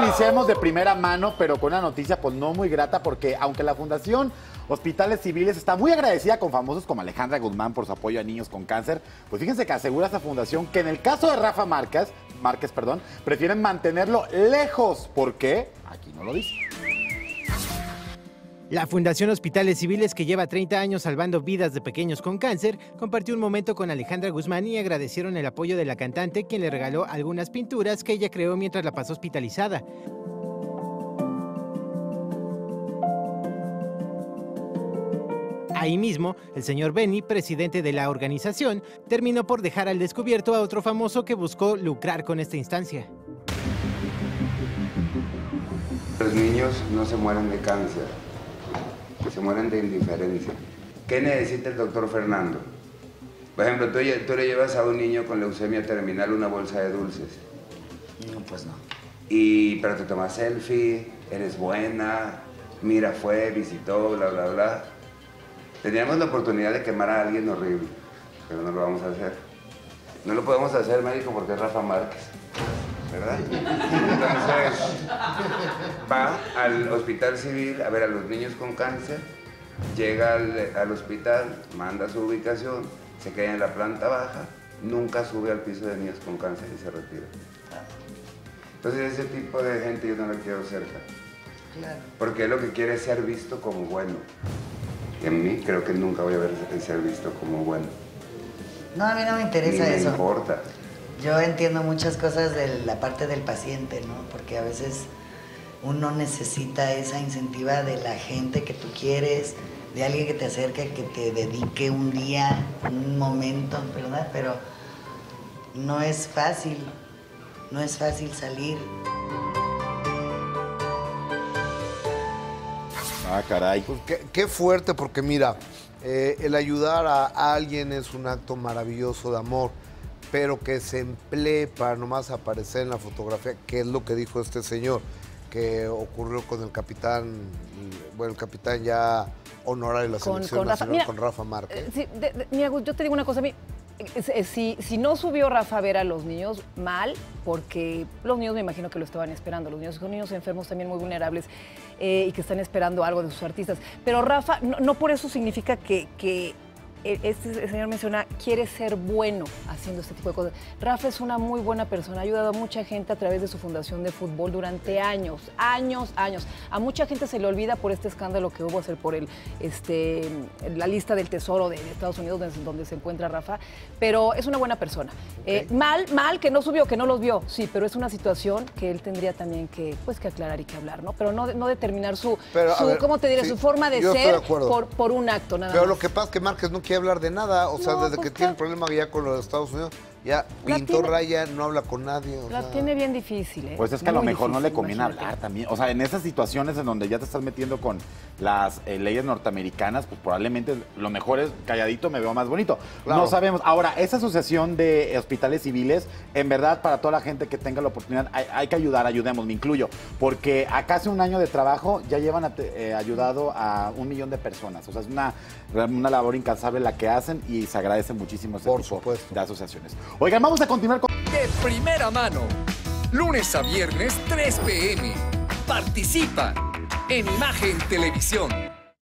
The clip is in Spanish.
iniciemos de primera mano, pero con una noticia pues no muy grata, porque aunque la Fundación Hospitales Civiles está muy agradecida con famosos como Alejandra Guzmán por su apoyo a niños con cáncer, pues fíjense que asegura esa fundación que en el caso de Rafa Márquez, prefieren mantenerlo lejos. ¿Por qué? Aquí no lo dice. La Fundación Hospitales Civiles, que lleva 30 años salvando vidas de pequeños con cáncer, compartió un momento con Alejandra Guzmán y agradecieron el apoyo de la cantante, quien le regaló algunas pinturas que ella creó mientras la pasó hospitalizada. Ahí mismo, el señor Benny, presidente de la organización, terminó por dejar al descubierto a otro famoso que buscó lucrar con esta instancia. Los niños no se mueren de cáncer, se mueren de indiferencia. ¿Qué necesita el doctor Fernando? Por ejemplo, tú le llevas a un niño con leucemia terminal una bolsa de dulces. No, pues no. Pero te tomas selfie, eres buena, mira, fue, visitó, bla, bla, bla. Teníamos la oportunidad de quemar a alguien horrible, pero no lo vamos a hacer. No lo podemos hacer, médico, porque es Rafa Márquez, ¿verdad? Entonces, va al hospital civil a ver a los niños con cáncer, llega al hospital, manda su ubicación, se queda en la planta baja, nunca sube al piso de niños con cáncer y se retira. Entonces, ese tipo de gente yo no la quiero cerca. Claro. Porque él lo que quiere es ser visto como bueno. Y a mí creo que nunca voy a ver ser visto como bueno. No, a mí no me interesa eso. Ni me importa. Yo entiendo muchas cosas de la parte del paciente, ¿no? Porque a veces uno necesita esa incentiva de la gente que tú quieres, de alguien que te acerque, que te dedique un día, un momento, ¿verdad? Pero no es fácil salir. Ah, caray. Pues qué fuerte, porque mira, el ayudar a alguien es un acto maravilloso de amor, pero que se emplee para nomás aparecer en la fotografía, que es lo que dijo este señor, que ocurrió con el capitán, bueno, el capitán ya honorario de la selección nacional, mira, con Rafa Márquez. Sí, mira, yo te digo una cosa, a mí, si no subió Rafa a ver a los niños, mal, porque los niños me imagino que lo estaban esperando. Los niños son niños enfermos también muy vulnerables y que están esperando algo de sus artistas. Pero Rafa, no por eso significa que este señor menciona, quiere ser bueno haciendo este tipo de cosas. Rafa es una muy buena persona, ha ayudado a mucha gente a través de su fundación de fútbol durante años. A mucha gente se le olvida por este escándalo que hubo por la lista del tesoro de Estados Unidos donde se encuentra Rafa, pero es una buena persona. Okay. Mal que no subió, que no los vio, sí, pero es una situación que él tendría también que aclarar y que hablar, ¿no? Pero no determinar ¿cómo te diré? Sí, su forma de ser por un acto, nada más. Pero lo que pasa es que Márquez no quiere hablar de nada, o sea, desde que tiene el problema ya con los Estados Unidos, ya pintó raya, no habla con nadie. La tiene bien difícil, ¿eh? Pues es que a lo mejor no le conviene hablar también. O sea, en esas situaciones en donde ya te estás metiendo con las leyes norteamericanas, pues probablemente lo mejor es calladito, me veo más bonito. Claro. No sabemos. Ahora, esa asociación de hospitales civiles, en verdad, para toda la gente que tenga la oportunidad, hay que ayudar, ayudemos, me incluyo. Porque a casi un año de trabajo ya llevan ayudado a 1 millón de personas. O sea, es una labor incansable la que hacen y se agradece muchísimo este tipo de asociaciones. Oigan, vamos a continuar con... De primera mano, lunes a viernes, 3 p.m. Participa en Imagen Televisión.